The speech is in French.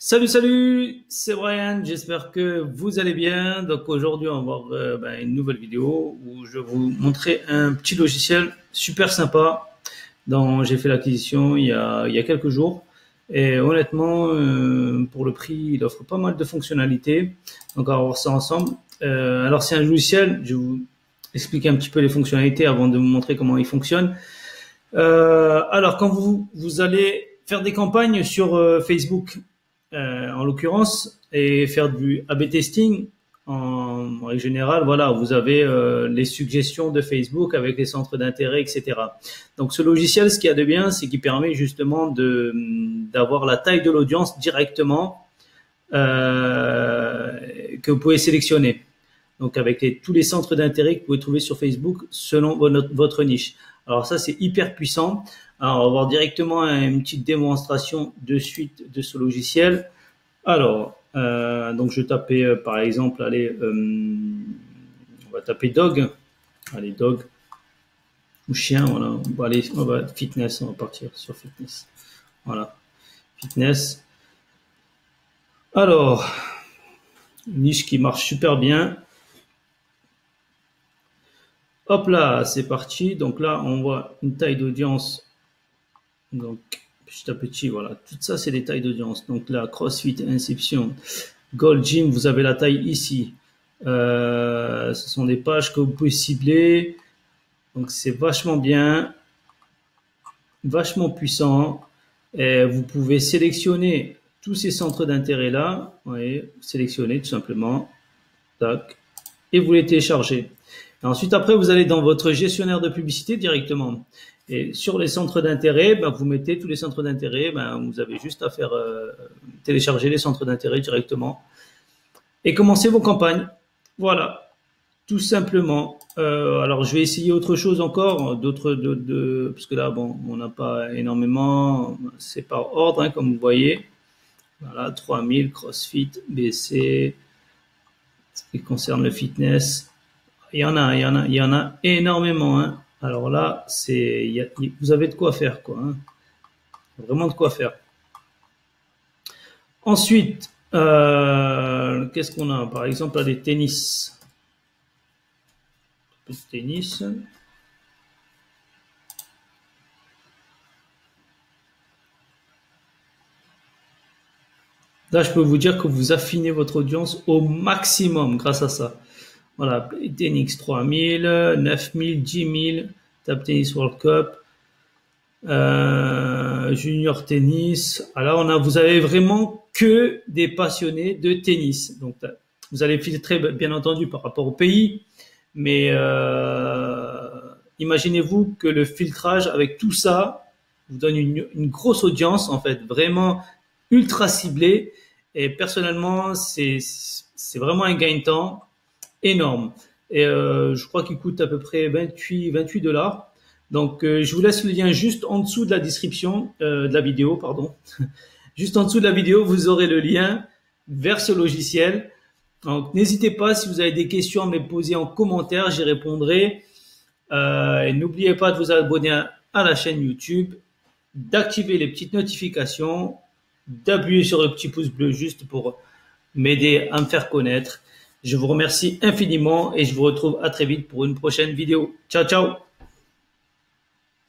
Salut, c'est Brian, j'espère que vous allez bien. Donc aujourd'hui, on va voir une nouvelle vidéo où je vais vous montrer un petit logiciel super sympa dont j'ai fait l'acquisition il y a quelques jours. Et honnêtement, pour le prix, il offre pas mal de fonctionnalités. Donc on va voir ça ensemble. Alors c'est un logiciel, je vais vous expliquer un petit peu les fonctionnalités avant de vous montrer comment il fonctionne. Alors quand vous allez faire des campagnes sur Facebook, en l'occurrence, et faire du A/B testing en règle générale, voilà, vous avez les suggestions de Facebook avec les centres d'intérêt, etc. Donc ce logiciel, ce qu'il y a de bien, c'est qu'il permet justement d'avoir la taille de l'audience directement que vous pouvez sélectionner. Donc avec tous les centres d'intérêt que vous pouvez trouver sur Facebook selon votre niche. Alors ça, c'est hyper puissant. Alors, on va voir directement une petite démonstration de suite de ce logiciel. Alors, donc je tapais par exemple, allez, on va taper dog. Allez, dog ou chien, voilà. On va fitness, on va partir sur fitness. Voilà, fitness. Alors, une niche qui marche super bien. Hop là, c'est parti. Donc là, on voit une taille d'audience. Donc, petit à petit, voilà. Tout ça, c'est des tailles d'audience. Donc là, CrossFit, Inception, Gold Gym, vous avez la taille ici. Ce sont des pages que vous pouvez cibler. Donc, c'est vachement bien. Vachement puissant. Et vous pouvez sélectionner tous ces centres d'intérêt là. Vous voyez, sélectionner tout simplement. Tac. Et vous les téléchargez. Et ensuite, après, vous allez dans votre gestionnaire de publicité directement. Et sur les centres d'intérêt, vous mettez tous les centres d'intérêt. Vous avez juste à faire télécharger les centres d'intérêt directement et commencer vos campagnes. Voilà, tout simplement. Alors, je vais essayer autre chose encore, parce que là, bon, on n'a pas énormément. C'est par ordre, hein, comme vous voyez. Voilà, 3000 CrossFit, BC, ce qui concerne le fitness. Il y en a énormément, hein. Alors là, vous avez de quoi faire, quoi, hein. Vraiment de quoi faire. Ensuite, qu'est-ce qu'on a? Par exemple, là, des tennis. Un peu de tennis. Là, je peux vous dire que vous affinez votre audience au maximum grâce à ça. Voilà, Tennis 3000, 9000, 10 000, Table Tennis World Cup, Junior Tennis. Alors vous avez vraiment que des passionnés de tennis. Donc, vous allez filtrer, bien entendu, par rapport au pays. Mais imaginez-vous que le filtrage avec tout ça vous donne une grosse audience, en fait, vraiment ultra ciblée. Et personnellement, c'est vraiment un gain de temps énorme. Et je crois qu'il coûte à peu près 28 $. Donc, je vous laisse le lien juste en dessous de la description de la vidéo, pardon. Juste en dessous de la vidéo, vous aurez le lien vers ce logiciel. Donc, n'hésitez pas, si vous avez des questions à me poser en commentaire, j'y répondrai. Et n'oubliez pas de vous abonner à la chaîne YouTube, d'activer les petites notifications, d'appuyer sur le petit pouce bleu juste pour m'aider à me faire connaître. Je vous remercie infiniment et je vous retrouve à très vite pour une prochaine vidéo. Ciao, ciao!